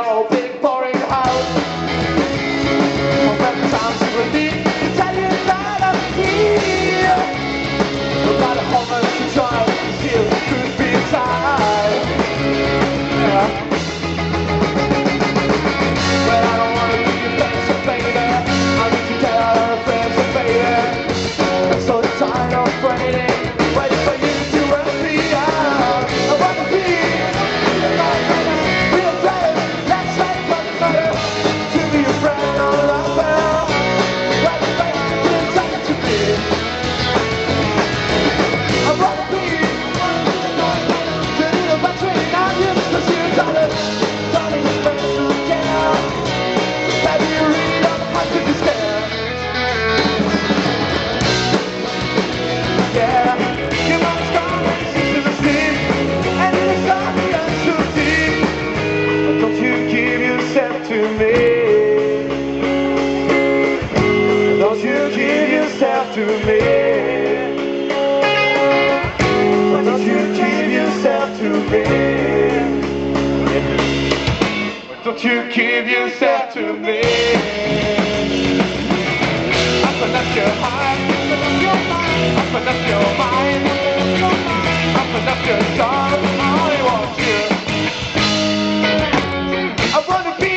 your big boring house. From every time she would leave, to tell you that I'm here. No matter how much you try, you still could be tired. Yeah. Well, I don't wanna be your friend, so baby, I need to get out of her friends, so baby. I'm so tired of waiting, waiting for you to work me out. I wanna be real friend, let's make what matter. To be your friend or lover, right away, you're talking to me. I wanna be the little battery, now you just you darling, darling, your friends who care. Baby, you really don't have to be scared. Yeah, your mom's gone and she's asleep, and it's not too deep. Don't you give yourself to me. Don't you give yourself to me. Don't you give yourself to me. Don't you give yourself to me. Open up your heart, open up your mind, open up your mind, open up your soul. I want you. I wanna be